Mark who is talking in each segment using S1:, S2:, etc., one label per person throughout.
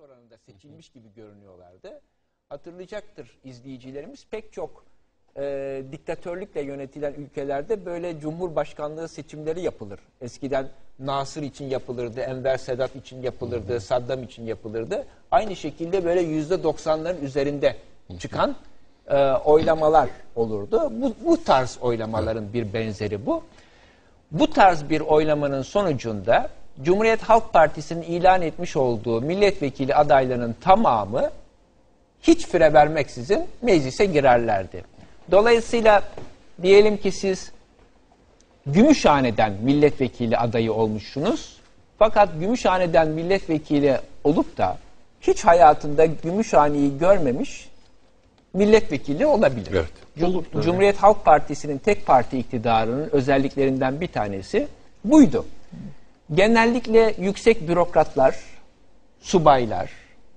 S1: oranında seçilmiş gibi görünüyorlardı. Hatırlayacaktır izleyicilerimiz, pek çok diktatörlükle yönetilen ülkelerde böyle cumhurbaşkanlığı seçimleri yapılır. Eskiden Nasır için yapılırdı, Enver Sedat için yapılırdı, Saddam için yapılırdı. Aynı şekilde böyle %90'ların üzerinde çıkan oylamalar olurdu. Bu tarz oylamaların bir benzeri bu. Bu tarz bir oylamanın sonucunda Cumhuriyet Halk Partisi'nin ilan etmiş olduğu milletvekili adaylarının tamamı hiç fire vermeksizin meclise girerlerdi. Dolayısıyla diyelim ki siz Gümüşhane'den milletvekili adayı olmuşsunuz. Fakat Gümüşhane'den milletvekili olup da hiç hayatında Gümüşhane'yi görmemiş milletvekili olabilir. Evet. Cumhuriyet Halk Partisi'nin tek parti iktidarının özelliklerinden bir tanesi buydu. Genellikle yüksek bürokratlar, subaylar,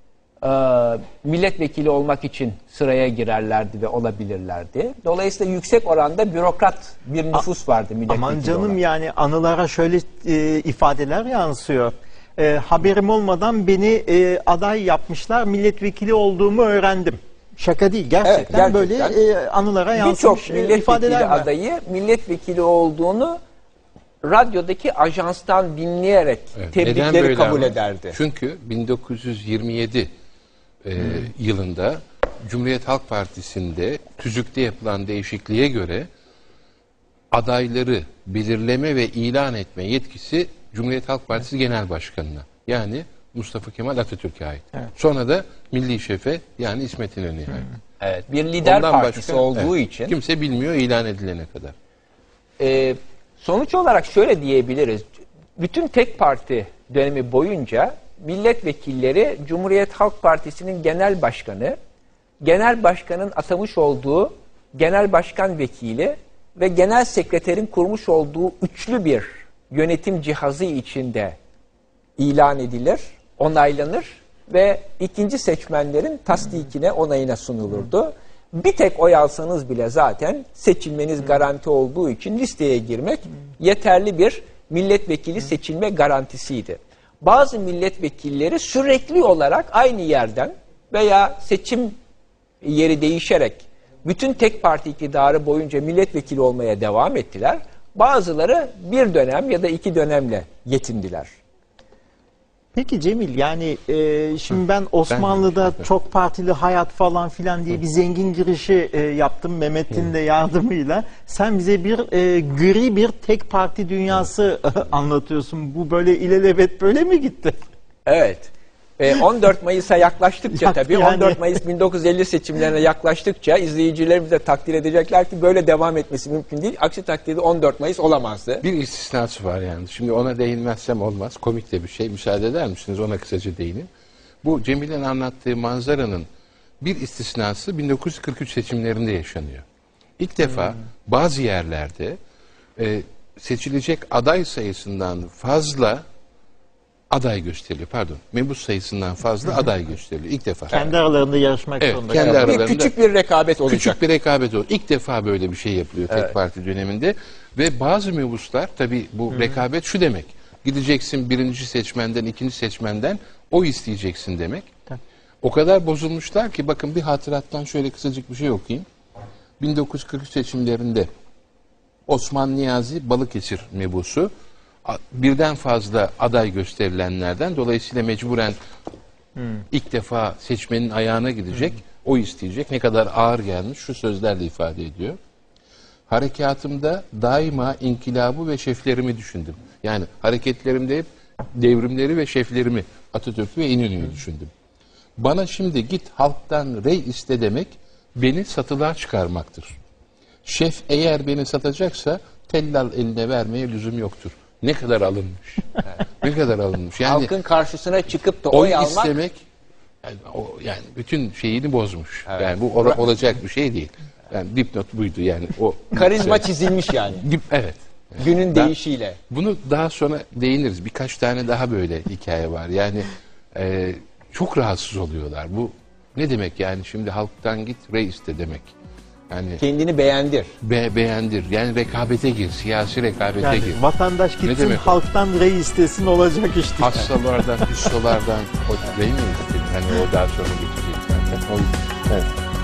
S1: milletvekili olmak için sıraya girerlerdi ve olabilirlerdi. Dolayısıyla yüksek oranda bürokrat bir nüfus vardı milletvekili
S2: Aman canım
S1: olarak.
S2: Yani anılara şöyle ifadeler yansıyor. Haberim olmadan beni aday yapmışlar, milletvekili olduğumu öğrendim. Şaka değil, gerçekten,
S1: evet, gerçekten.
S2: Böyle anılara yansımış
S1: birçok milletvekili
S2: ifadeler var.
S1: adayı milletvekili olduğunu radyodaki ajanstan dinleyerek tebrikleri kabul ederdi.
S3: Çünkü 1927 yılında Cumhuriyet Halk Partisi'nde tüzükte yapılan değişikliğe göre adayları belirleme ve ilan etme yetkisi Cumhuriyet Halk Partisi Genel Başkanı'na, yani Mustafa Kemal Atatürk'e ait. Evet. Sonra da Milli Şef'e, yani İsmet İnönü'ye ait.
S1: Evet, bir lider
S3: ondan
S1: partisi
S3: başka,
S1: olduğu için
S3: kimse bilmiyor ilan edilene kadar.
S1: Sonuç olarak şöyle diyebiliriz. Bütün tek parti dönemi boyunca milletvekilleri Cumhuriyet Halk Partisi'nin genel başkanı, genel başkanın atamış olduğu genel başkan vekili ve genel sekreterin kurmuş olduğu üçlü bir yönetim cihazı içinde ilan edilir, onaylanır ve ikinci seçmenlerin tasdikine, onayına sunulurdu. Bir tek oy alsanız bile zaten seçilmeniz garanti olduğu için listeye girmek yeterli bir milletvekili seçilme garantisiydi. Bazı milletvekilleri sürekli olarak aynı yerden veya seçim yeri değişerek bütün tek parti iktidarı boyunca milletvekili olmaya devam ettiler. Bazıları bir dönem ya da iki dönemle yetindiler.
S2: Peki Cemil, yani şimdi ben Osmanlı'da çok partili hayat falan filan diye bir zengin girişi yaptım Mehmet'in de yardımıyla. Sen bize bir gri bir tek parti dünyası anlatıyorsun. Bu böyle ilelebet böyle mi gitti?
S1: Evet. 14 Mayıs'a yaklaştıkça tabii,
S2: yani
S1: 14 Mayıs 1950 seçimlerine yaklaştıkça izleyicilerimiz de takdir edecekler ki böyle devam etmesi mümkün değil. Aksi takdirde 14 Mayıs olamazdı.
S3: Bir istisnası var yani. Şimdi ona değinmezsem olmaz. Komik de bir şey. Müsaade eder misiniz? Ona kısaca değineyim. Bu Cemil'in anlattığı manzaranın bir istisnası 1943 seçimlerinde yaşanıyor. İlk defa bazı yerlerde seçilecek aday sayısından fazla aday gösteriliyor. Pardon. Mebus sayısından fazla aday gösteriliyor. İlk defa.
S2: Kendi aralarında yarışmak zorunda.
S3: Kendi aralarında.
S1: Küçük bir rekabet olacak.
S3: Küçük bir rekabet olacak. İlk defa böyle bir şey yapılıyor tek parti döneminde. Ve bazı mebuslar, tabii bu rekabet şu demek. Gideceksin birinci seçmenden, ikinci seçmenden oy isteyeceksin demek.
S2: Tabii.
S3: O kadar bozulmuşlar ki, bakın bir hatırattan şöyle kısacık bir şey okuyayım. 1943 seçimlerinde Osman Niyazi Balıkesir mebusu birden fazla aday gösterilenlerden, dolayısıyla mecburen ilk defa seçmenin ayağına gidecek, oy isteyecek. Ne kadar ağır gelmiş şu sözlerle ifade ediyor. Harekatımda daima inkılabı ve şeflerimi düşündüm. Yani hareketlerimde hep devrimleri ve şeflerimi, Atatürk'ü ve İnönü'yü düşündüm. Bana şimdi git halktan rey iste demek beni satılığa çıkarmaktır. Şef eğer beni satacaksa tellal eline vermeye lüzum yoktur. Ne kadar alınmış. Ne kadar alınmış. Yani
S1: halkın karşısına çıkıp da
S3: oy
S1: oy almak
S3: istemek yani bütün şeyini bozmuş. Evet. Yani bu olacak bir şey değil. Yani dipnot buydu yani. O
S1: karizma çizilmiş yani.
S3: Evet.
S1: Günün değişiyle.
S3: Bunu daha sonra değiniriz. Birkaç tane daha böyle hikaye var. Yani çok rahatsız oluyorlar. Bu ne demek yani, şimdi halktan git rey iste demek. Yani
S1: Kendini beğendir.
S3: beğendir. Yani rekabete gir. Siyasi rekabete
S2: Yani
S3: gir.
S2: vatandaş gitsin
S3: demek o?
S2: halktan rey istesin olacak işte.
S3: Hastalardan, hüssolardan o değil mi? Yani o daha sonra bitecek zaten. O yüzden.
S2: Evet.